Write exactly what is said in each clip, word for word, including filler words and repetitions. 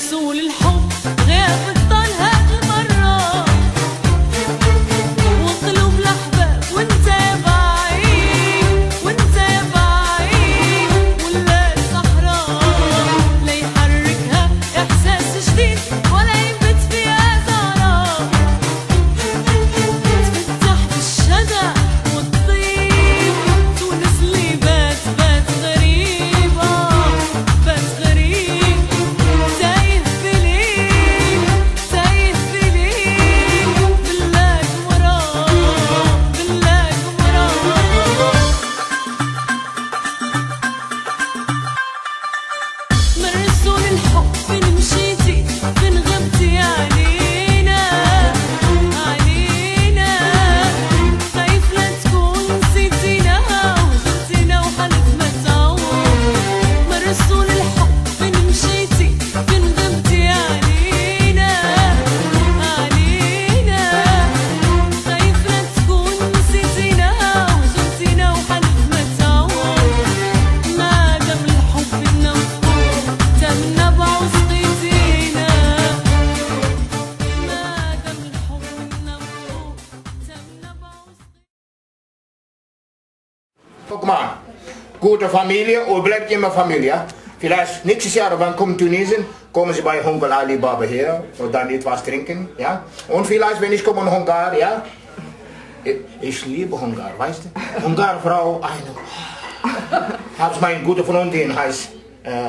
مرسول الحب غياب الطال هالمرة، وقلوب الأحباب وانت بعيد وانت بعيد، ولاد صحراء لا يحركها إحساس جديد ولا ينبت فيها زهرة، تفتح بالشجع والطيب تونس اللي بات بات غريبة بات غريب، تايه بليل تايه بليل، بلاك مراه بلاك مراه. مرسول الحب فين مشيتي فين غبتي علينا علينا، خايف لا تكون نسيتينا وزرتينا وحلف ما تعود. مرسول الحب فين مشيتي فين غبتي علينا علينا، خايف لا تكون نسيتينا وزرتينا وحلف ما تعود. ما دام الحب بدنا وفوق تمنا بعصقيتينا، ما دام الحب بدنا وفوق تمنا بعصقيتينا. Guck mal, gute Familie und bleibt immer Familie. Vielleicht nächstes Jahr, wenn kommt Tunesien, kommen Sie bei Onkel Ali Baba her und dann etwas trinken, ja? Und vielleicht, wenn ich komme in Ungarn, ja? Ich, ich liebe Ungarn, weißt du? Ungarn-Frau, eine. Hab's meine gute Freundin, heißt. Äh,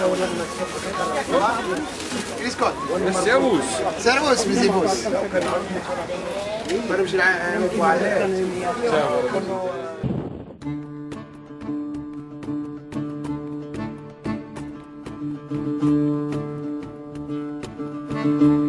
Grüß Gott. Servus. Servus, wie Servus. Servus.